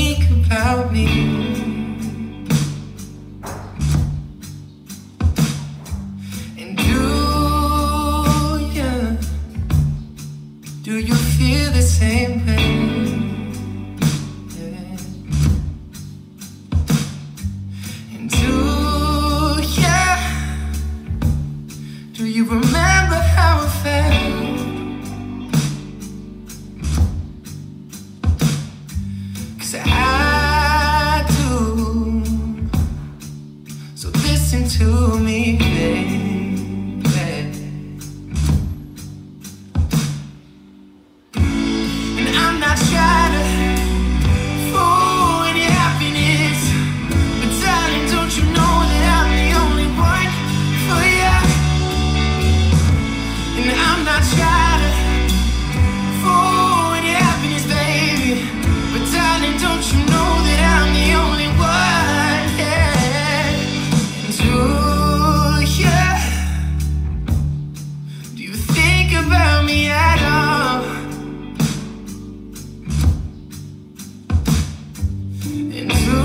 think about me? And do you feel the same way? Yeah. And do you remember how it felt? 'Cause I do. So listen to me, baby. And I'm not trying to fool any happiness, but darling, don't you know that I'm the only one for you? And I'm not trying to fool any happiness, baby, but darling, don't you know that I'm the only one? Yeah. And do you think about me at all? And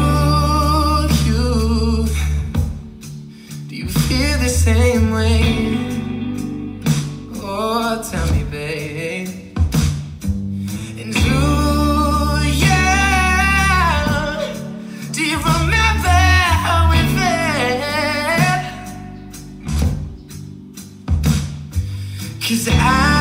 do you feel the same way? Oh, tell me, babe. And do you remember how we felt? 'Cause I